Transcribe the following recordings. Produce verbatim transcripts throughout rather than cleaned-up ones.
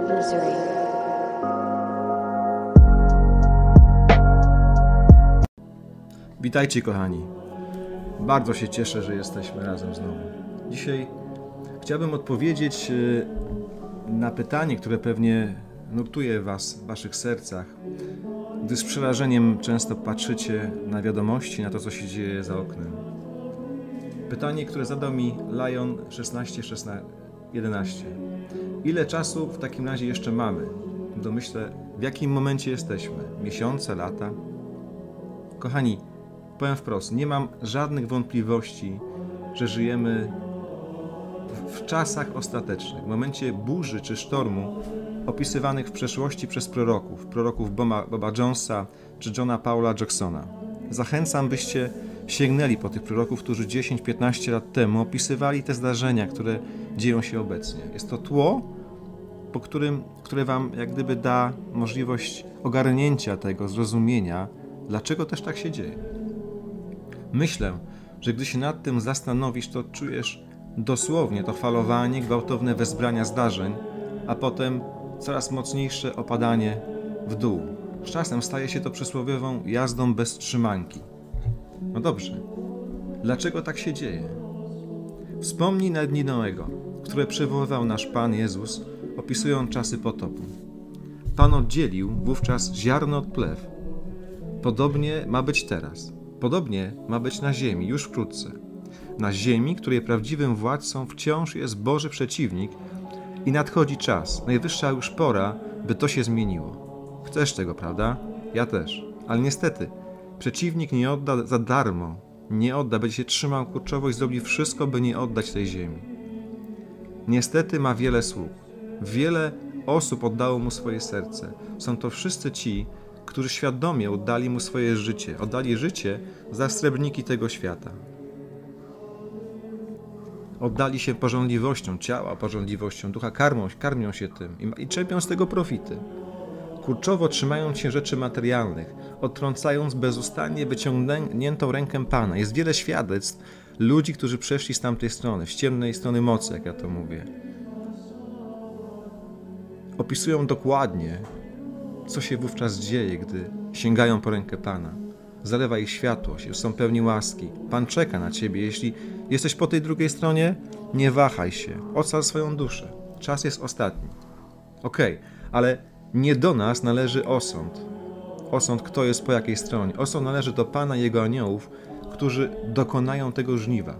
Missouri. Witajcie, kochani. Bardzo się cieszę, że jesteśmy razem znowu. Dzisiaj chciałbym odpowiedzieć na pytanie, które pewnie nurtuje was w waszych sercach, gdy z przerażeniem często patrzycie na wiadomości, na to, co się dzieje za oknem. Pytanie, które zadał mi Lion szesnaście jedenaście. Ile czasu w takim razie jeszcze mamy? W domyśle, w jakim momencie jesteśmy? Miesiące, lata? Kochani, powiem wprost, nie mam żadnych wątpliwości, że żyjemy w czasach ostatecznych, w momencie burzy czy sztormu opisywanych w przeszłości przez proroków, proroków Boba, Boba Jonesa czy Johna Paula Jacksona. Zachęcam, byście sięgnęli po tych proroków, którzy dziesięć piętnaście lat temu opisywali te zdarzenia, które dzieją się obecnie. Jest to tło, po którym, które wam jak gdyby da możliwość ogarnięcia tego, zrozumienia, dlaczego też tak się dzieje. Myślę, że gdy się nad tym zastanowisz, to czujesz dosłownie to falowanie, gwałtowne wezbrania zdarzeń, a potem coraz mocniejsze opadanie w dół. Z czasem staje się to przysłowiową jazdą bez trzymanki. No dobrze, dlaczego tak się dzieje? Wspomnij na dni Noego, które przywoływał nasz Pan Jezus, opisując czasy potopu. Pan oddzielił wówczas ziarno od plew. Podobnie ma być teraz. Podobnie ma być na ziemi już wkrótce. Na ziemi, której prawdziwym władcą wciąż jest Boży przeciwnik i nadchodzi czas, najwyższa już pora, by to się zmieniło. Chcesz tego, prawda? Ja też. Ale niestety, przeciwnik nie odda za darmo, nie odda, będzie się trzymał kurczowo i zrobi wszystko, by nie oddać tej ziemi. Niestety ma wiele sług. Wiele osób oddało mu swoje serce. Są to wszyscy ci, którzy świadomie oddali mu swoje życie, oddali życie za srebrniki tego świata. Oddali się pożądliwością ciała, pożądliwością ducha, karmią, karmią się tym i, i czerpią z tego profity. Kurczowo trzymając się rzeczy materialnych, odtrącając bezustannie wyciągniętą rękę Pana. Jest wiele świadectw ludzi, którzy przeszli z tamtej strony, z ciemnej strony mocy, jak ja to mówię. Opisują dokładnie, co się wówczas dzieje, gdy sięgają po rękę Pana. Zalewa ich światłość, są pełni łaski. Pan czeka na ciebie. Jeśli jesteś po tej drugiej stronie, nie wahaj się. Ocal swoją duszę. Czas jest ostatni. Okej, okay, ale nie do nas należy osąd. Osąd, kto jest po jakiej stronie. Osąd należy do Pana i Jego aniołów, którzy dokonają tego żniwa.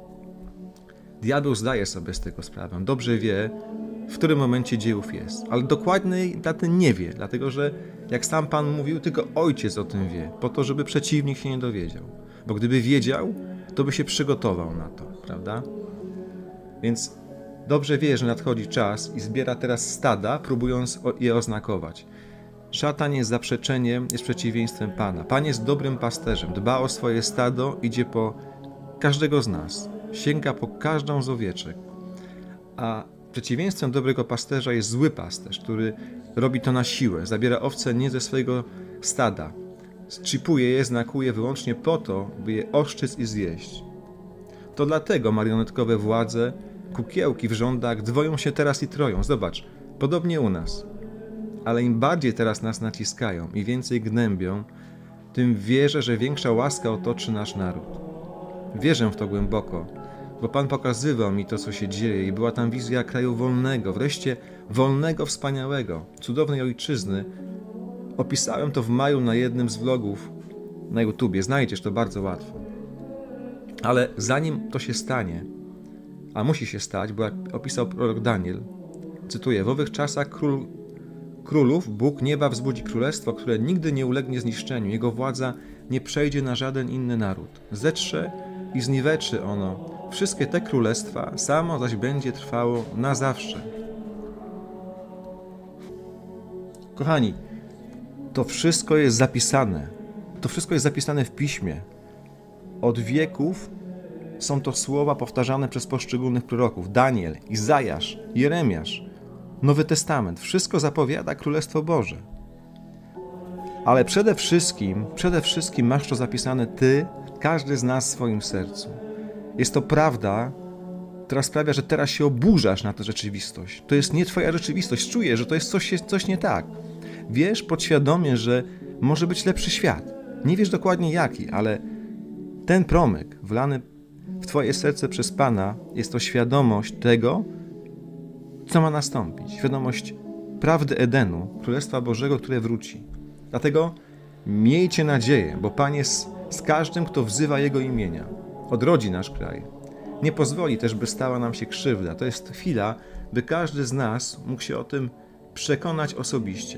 Diabeł zdaje sobie z tego sprawę. Dobrze wie, w którym momencie dziejów jest. Ale dokładnej daty nie wie, dlatego że, jak sam Pan mówił, tylko Ojciec o tym wie, po to, żeby przeciwnik się nie dowiedział. Bo gdyby wiedział, to by się przygotował na to, prawda? Więc dobrze wie, że nadchodzi czas i zbiera teraz stada, próbując je oznakować. Szatan jest zaprzeczeniem, jest przeciwieństwem Pana. Pan jest dobrym pasterzem, dba o swoje stado, idzie po każdego z nas, sięga po każdą z owieczek. A przeciwieństwem dobrego pasterza jest zły pasterz, który robi to na siłę, zabiera owce nie ze swojego stada, czipuje je, znakuje wyłącznie po to, by je oszczyc i zjeść. To dlatego marionetkowe władze, kukiełki w rządach dwoją się teraz i troją. Zobacz, podobnie u nas. Ale im bardziej teraz nas naciskają i więcej gnębią, tym wierzę, że większa łaska otoczy nasz naród. Wierzę w to głęboko, bo Pan pokazywał mi to, co się dzieje i była tam wizja kraju wolnego, wreszcie wolnego, wspaniałego, cudownej ojczyzny. Opisałem to w maju na jednym z vlogów na YouTubie. Znajdziesz to bardzo łatwo. Ale zanim to się stanie, a musi się stać, bo jak opisał prorok Daniel, cytuję, w owych czasach król, królów Bóg nieba wzbudzi królestwo, które nigdy nie ulegnie zniszczeniu. Jego władza nie przejdzie na żaden inny naród. Zetrze i zniweczy ono wszystkie te królestwa, samo zaś będzie trwało na zawsze. Kochani, to wszystko jest zapisane. To wszystko jest zapisane w Piśmie. Od wieków są to słowa powtarzane przez poszczególnych proroków. Daniel, Izajasz, Jeremiasz, Nowy Testament. Wszystko zapowiada Królestwo Boże. Ale przede wszystkim, przede wszystkim masz to zapisane ty, każdy z nas w swoim sercu. Jest to prawda która sprawia, że teraz się oburzasz na tę rzeczywistość. To jest nie twoja rzeczywistość. Czujesz, że to jest coś, coś nie tak. Wiesz podświadomie, że może być lepszy świat. Nie wiesz dokładnie jaki, ale ten promyk wlany w twoje serce przez Pana jest to świadomość tego, co ma nastąpić. Świadomość prawdy Edenu, Królestwa Bożego, które wróci. Dlatego miejcie nadzieję, bo Pan jest z każdym, kto wzywa Jego imienia. Odrodzi nasz kraj. Nie pozwoli też, by stała nam się krzywda. To jest chwila, by każdy z nas mógł się o tym przekonać osobiście.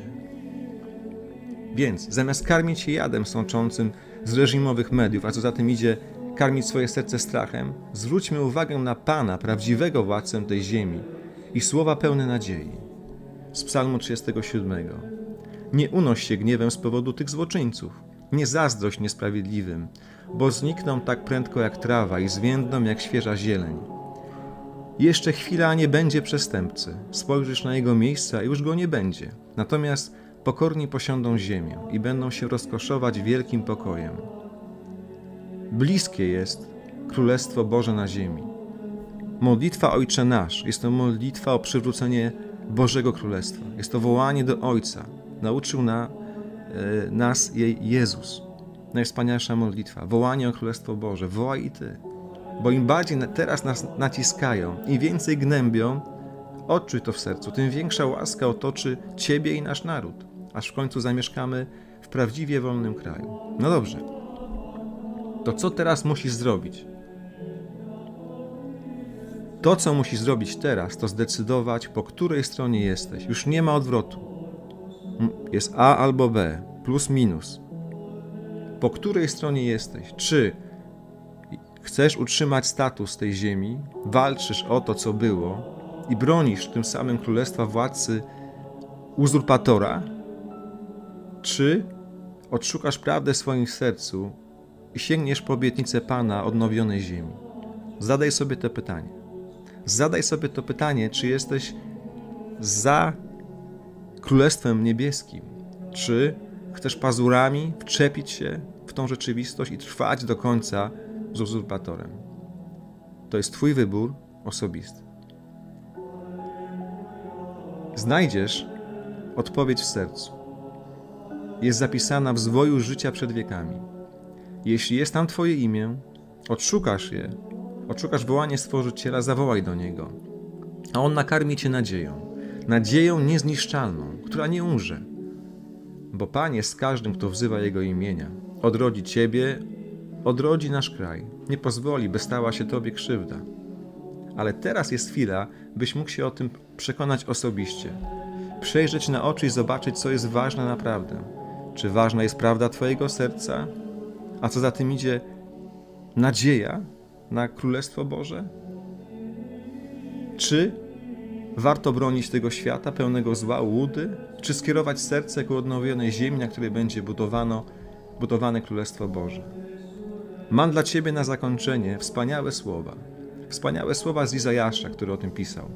Więc zamiast karmić się jadem sączącym z reżimowych mediów, a co za tym idzie, karmić swoje serce strachem, zwróćmy uwagę na Pana, prawdziwego władcę tej ziemi i słowa pełne nadziei. Z Psalmu trzydziestego siódmego. Nie unoś się gniewem z powodu tych złoczyńców, nie zazdrość niesprawiedliwym, bo znikną tak prędko jak trawa i zwiędną jak świeża zieleń. Jeszcze chwila, a nie będzie przestępcy. Spojrzysz na jego miejsca i już go nie będzie. Natomiast pokorni posiądą ziemię i będą się rozkoszować wielkim pokojem. Bliskie jest Królestwo Boże na ziemi. Modlitwa Ojcze Nasz jest to modlitwa o przywrócenie Bożego Królestwa. Jest to wołanie do Ojca. Nauczył na, e, nas jej Jezus. Najwspanialsza modlitwa. Wołanie o Królestwo Boże. Wołaj i Ty. Bo im bardziej teraz nas naciskają, im więcej gnębią, odczuj to w sercu, tym większa łaska otoczy Ciebie i nasz naród, aż w końcu zamieszkamy w prawdziwie wolnym kraju. No dobrze. To co teraz musisz zrobić? To, co musisz zrobić teraz, to zdecydować, po której stronie jesteś. Już nie ma odwrotu. Jest A albo B, plus minus. Po której stronie jesteś? Czy chcesz utrzymać status tej ziemi, walczysz o to, co było i bronisz tym samym królestwa władcy uzurpatora? Czy odszukasz prawdę w swoim sercu i sięgniesz po obietnicę Pana odnowionej ziemi? Zadaj sobie to pytanie. Zadaj sobie to pytanie, czy jesteś za Królestwem Niebieskim, czy chcesz pazurami wczepić się w tą rzeczywistość i trwać do końca z uzurpatorem. To jest Twój wybór osobisty. Znajdziesz odpowiedź w sercu. Jest zapisana w zwoju życia przed wiekami. Jeśli jest tam Twoje imię, odszukasz je, odszukasz wołanie Stworzyciela, zawołaj do Niego. A On nakarmi Cię nadzieją. Nadzieją niezniszczalną, która nie umrze. Bo Pan jest z każdym, kto wzywa Jego imienia. Odrodzi Ciebie, odrodzi nasz kraj. Nie pozwoli, by stała się Tobie krzywda. Ale teraz jest chwila, byś mógł się o tym przekonać osobiście. Przejrzeć na oczy i zobaczyć, co jest ważne naprawdę. Czy ważna jest prawda Twojego serca? A co za tym idzie, nadzieja na Królestwo Boże? Czy warto bronić tego świata pełnego zła, łudy? Czy skierować serce ku odnowionej ziemi, na której będzie budowano, budowane Królestwo Boże? Mam dla Ciebie na zakończenie wspaniałe słowa. Wspaniałe słowa z Izajasza, który o tym pisał.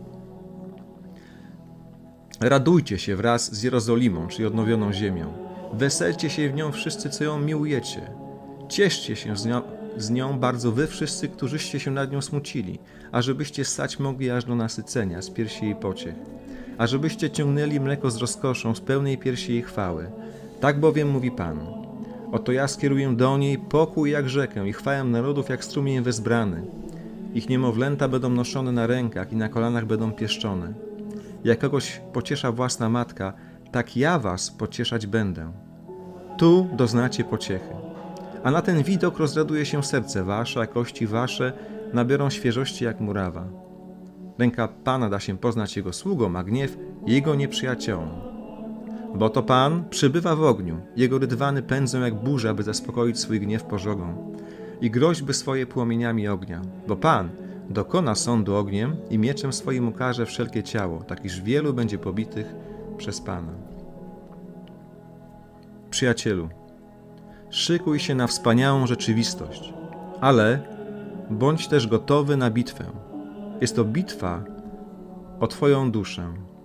Radujcie się wraz z Jerozolimą, czyli odnowioną ziemią. Weselcie się w nią wszyscy, co ją miłujecie. Cieszcie się z nią, z nią bardzo wy wszyscy, którzyście się nad nią smucili, ażebyście ssać mogli aż do nasycenia z piersi jej pociech, ażebyście ciągnęli mleko z rozkoszą z pełnej piersi jej chwały. Tak bowiem mówi Pan. Oto ja skieruję do niej pokój jak rzekę i chwałę narodów jak strumień wezbrany. Ich niemowlęta będą noszone na rękach i na kolanach będą pieszczone. Jak kogoś pociesza własna matka, tak ja was pocieszać będę. Tu doznacie pociechy. A na ten widok rozraduje się serce wasze, a kości wasze nabiorą świeżości jak murawa. Ręka Pana da się poznać Jego sługom, a gniew Jego nieprzyjaciołom. Bo to Pan przybywa w ogniu, Jego rydwany pędzą jak burza, by zaspokoić swój gniew pożogą i groźby swoje płomieniami ognia. Bo Pan dokona sądu ogniem i mieczem swoim ukaże wszelkie ciało, tak iż wielu będzie pobitych przez Pana. Przyjacielu, szykuj się na wspaniałą rzeczywistość, ale bądź też gotowy na bitwę. Jest to bitwa o Twoją duszę.